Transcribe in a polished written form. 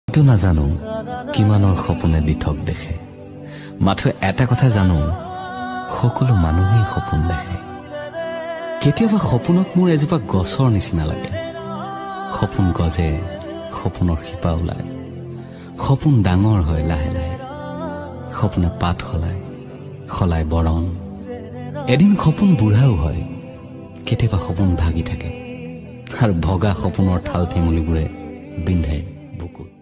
তো নাজানো কিমানৰ সপোনে দিঠক দেখে, মাথো এটা কথা জানো সকলো মানুহেই সপোন দেখে। কেতিয়াবা সপোনক মোৰ এজোপা গছৰ নিচিনা লাগে। সপোন গজে, সপোনৰ শিপা ওলায়, সপোন ডাঙৰ হয় লাহে লাহে। সপোনে পাত সলায় বৰণ। এদিন সপোন বুঢ়াও হয়, কেতিয়াবা সপোন ভাগি থাকে আৰু ভগা সপোনৰ ঠাল ঠেঙুলিবোৰে বিন্ধে বুকুত।